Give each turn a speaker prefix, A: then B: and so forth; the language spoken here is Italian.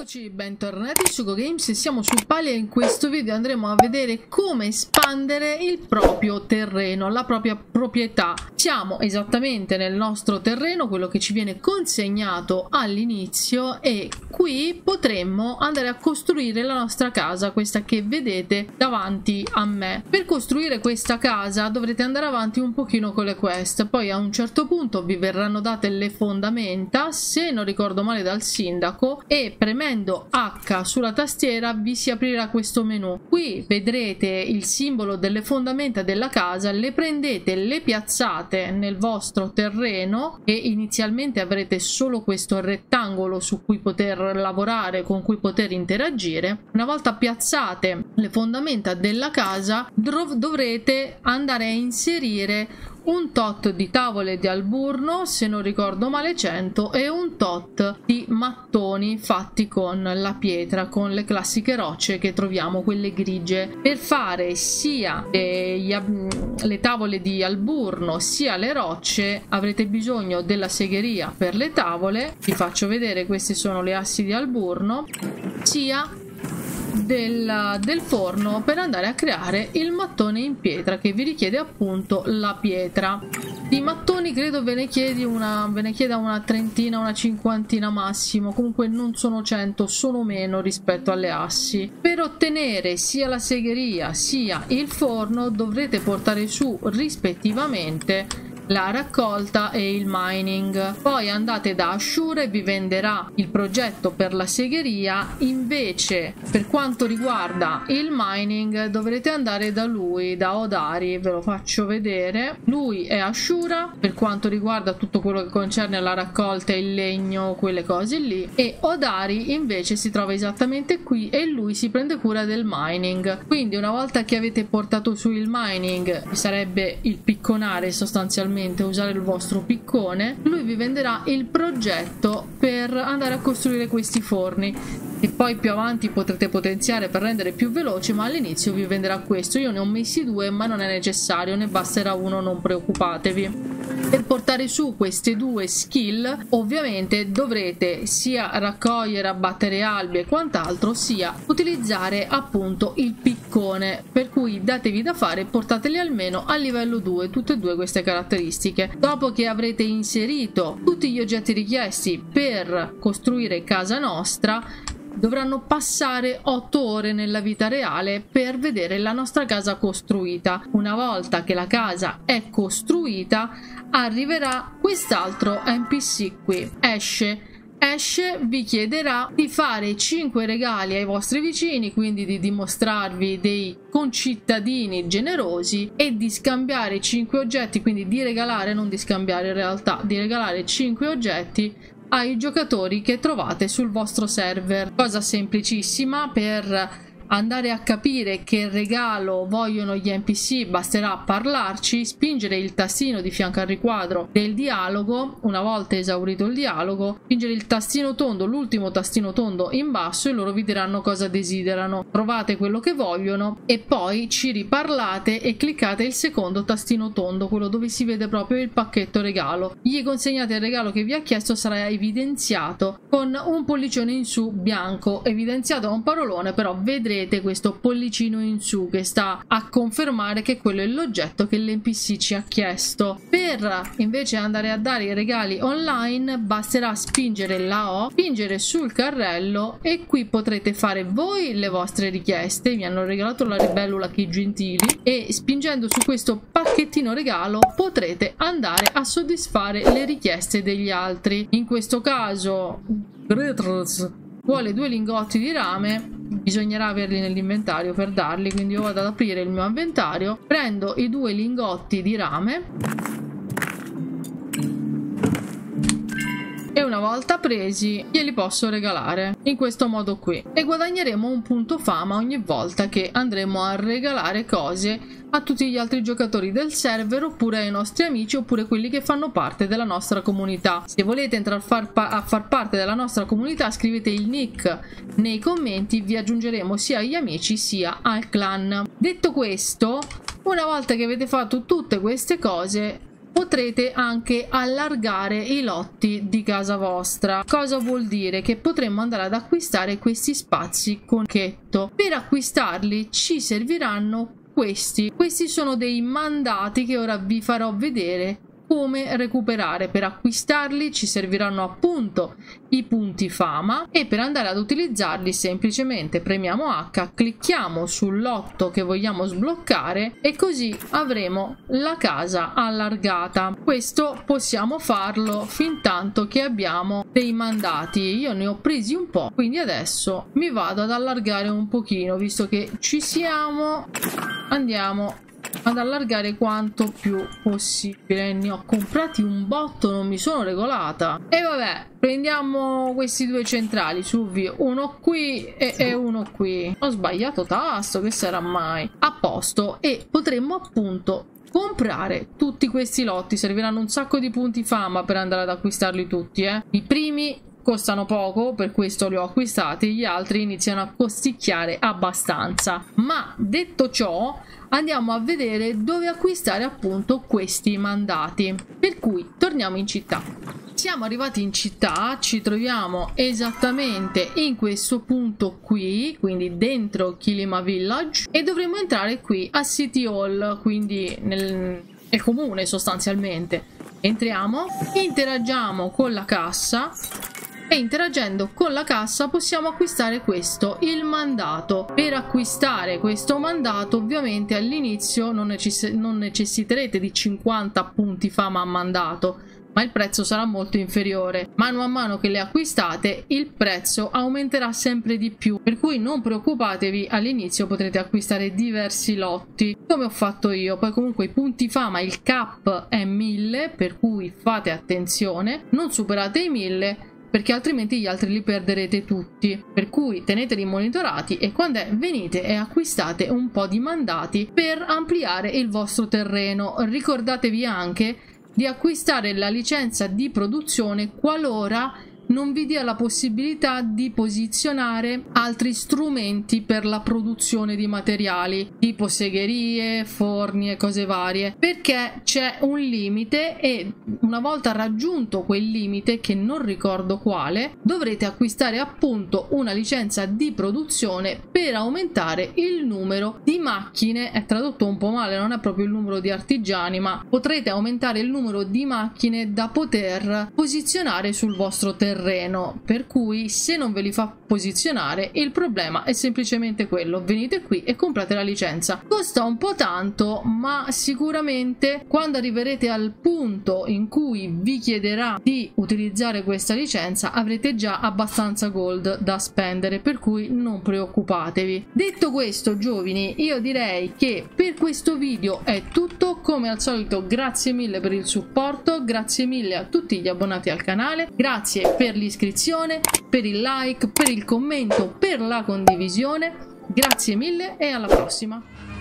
A: Eccoci, bentornati su GoGames, siamo su Pali e in questo video andremo a vedere come espandere il proprio terreno, la propria proprietà. Siamo esattamente nel nostro terreno, quello che ci viene consegnato all'inizio, e qui potremmo andare a costruire la nostra casa, questa che vedete davanti a me. Per costruire questa casa dovrete andare avanti un pochino con le quest, poi a un certo punto vi verranno date le fondamenta, se non ricordo male dal sindaco, e premendo H sulla tastiera vi si aprirà questo menu. Qui vedrete il simbolo delle fondamenta della casa, le prendete, le piazzate nel vostro terreno e inizialmente avrete solo questo rettangolo su cui poter lavorare, con cui poter interagire. Una volta piazzate le fondamenta della casa dovrete andare a inserire un tot di tavole di alburno, se non ricordo male 100, e un tot di mattoni fatti con la pietra, con le classiche rocce che troviamo, quelle grigie. Per fare sia le tavole di alburno sia le rocce avrete bisogno della segheria per le tavole, vi faccio vedere, queste sono le assi di alburno, sia del forno per andare a creare il mattone in pietra, che vi richiede appunto la pietra. Di mattoni credo ve ne chieda una trentina, una cinquantina massimo, comunque non sono 100, sono meno rispetto alle assi. Per ottenere sia la segheria sia il forno dovrete portare su rispettivamente la raccolta e il mining. Poi andate da Ashura e vi venderà il progetto per la segheria. Invece per quanto riguarda il mining dovrete andare da lui, da Odari, ve lo faccio vedere. Lui è Ashura per quanto riguarda tutto quello che concerne la raccolta e il legno, quelle cose lì, e Odari invece si trova esattamente qui e lui si prende cura del mining. Quindi una volta che avete portato su il mining, sarebbe il picconare sostanzialmente, usare il vostro piccone, lui vi venderà il progetto per andare a costruire questi forni, e poi più avanti potrete potenziare per rendere più veloce, ma all'inizio vi venderà questo. Io ne ho messi due, ma non è necessario, ne basterà uno, non preoccupatevi. Per portare su queste due skill ovviamente dovrete sia raccogliere, abbattere albi e quant'altro, sia utilizzare appunto il piccone, per cui datevi da fare e portateli almeno a livello 2 tutte e due queste caratteristiche. Dopo che avrete inserito tutti gli oggetti richiesti per costruire casa nostra, dovranno passare 8 ore nella vita reale per vedere la nostra casa costruita. Una volta che la casa è costruita arriverà quest'altro NPC qui, Ash. Vi chiederà di fare 5 regali ai vostri vicini, quindi di dimostrarvi dei concittadini generosi, e di scambiare 5 oggetti, quindi di regalare, non di scambiare in realtà, di regalare 5 oggetti ai giocatori che trovate sul vostro server. Cosa semplicissima. Per andare a capire che regalo vogliono gli NPC basterà parlarci, spingere il tastino di fianco al riquadro del dialogo. Una volta esaurito il dialogo, spingere il tastino tondo, l'ultimo tastino tondo in basso, e loro vi diranno cosa desiderano. Trovate quello che vogliono e poi ci riparlate e cliccate il secondo tastino tondo, quello dove si vede proprio il pacchetto regalo. Gli consegnate il regalo che vi ha chiesto, sarà evidenziato con un pollicione in su bianco, evidenziato da un parolone, però vedrete questo pollicino in su che sta a confermare che quello è l'oggetto che l'NPC ci ha chiesto. Per invece andare a dare i regali online basterà spingere la O, spingere sul carrello, e qui potrete fare voi le vostre richieste. Mi hanno regalato la libellula, che gentili, e spingendo su questo pacchettino regalo potrete andare a soddisfare le richieste degli altri. In questo caso vuole 2 lingotti di rame, bisognerà averli nell'inventario per darli, quindi io vado ad aprire il mio inventario, prendo i 2 lingotti di rame e una volta presi glieli posso regalare in questo modo qui, e guadagneremo un punto fama ogni volta che andremo a regalare cose a tutti gli altri giocatori del server, oppure ai nostri amici, oppure quelli che fanno parte della nostra comunità. Se volete entrare a far parte della nostra comunità, scrivete il nick nei commenti, vi aggiungeremo sia agli amici sia al clan. Detto questo, una volta che avete fatto tutte queste cose, potrete anche allargare i lotti di casa vostra. Cosa vuol dire? Che potremmo andare ad acquistare questi spazi con pacchetto. Per acquistarli ci serviranno questi sono dei mandati che ora vi farò vedere come recuperare. Per acquistarli ci serviranno appunto i punti fama e per andare ad utilizzarli semplicemente premiamo H, clicchiamo sul lotto che vogliamo sbloccare e così avremo la casa allargata. Questo possiamo farlo fin tanto che abbiamo dei mandati. Io ne ho presi un po', quindi adesso mi vado ad allargare un pochino, visto che ci siamo. Andiamo ad allargare quanto più possibile. Ne ho comprati un botto, non mi sono regolata. E vabbè, prendiamo questi due centrali, su via, uno qui e uno qui. Ho sbagliato tasto, che sarà mai? A posto. E potremmo appunto comprare tutti questi lotti. Serviranno un sacco di punti fama per andare ad acquistarli tutti, I primi costano poco, per questo li ho acquistati, gli altri iniziano a costicchiare abbastanza. Ma detto ciò, andiamo a vedere dove acquistare appunto questi mandati. Per cui torniamo in città. Siamo arrivati in città, ci troviamo esattamente in questo punto qui, quindi dentro Kilima Village, e dovremo entrare qui a City Hall, quindi nel comune sostanzialmente. Entriamo, interagiamo con la cassa e interagendo con la cassa possiamo acquistare questo, il mandato. Per acquistare questo mandato ovviamente all'inizio non necessiterete di 50 punti fama a mandato, ma il prezzo sarà molto inferiore. Mano a mano che le acquistate il prezzo aumenterà sempre di più, per cui non preoccupatevi, all'inizio potrete acquistare diversi lotti come ho fatto io. Poi comunque i punti fama, il cap è 1000, per cui fate attenzione, non superate i 1000 perché altrimenti gli altri li perderete tutti, per cui teneteli monitorati e quando venite e acquistate un po' di mandati per ampliare il vostro terreno. Ricordatevi anche di acquistare la licenza di produzione qualora non vi dia la possibilità di posizionare altri strumenti per la produzione di materiali tipo segherie, forni e cose varie, perché c'è un limite e una volta raggiunto quel limite, che non ricordo quale, dovrete acquistare appunto una licenza di produzione per aumentare il numero di macchine. È tradotto un po' male, non è proprio il numero di artigiani, ma potrete aumentare il numero di macchine da poter posizionare sul vostro terreno. Per cui se non ve li fa posizionare, il problema è semplicemente quello: venite qui e comprate la licenza. Costa un po' tanto, ma sicuramente quando arriverete al punto in cui vi chiederà di utilizzare questa licenza avrete già abbastanza gold da spendere, per cui non preoccupatevi. Detto questo, giovani, io direi che per questo video è tutto. Come al solito grazie mille per il supporto, grazie mille a tutti gli abbonati al canale, grazie per l'iscrizione, per il like, per il commento, per la condivisione. Grazie mille e alla prossima!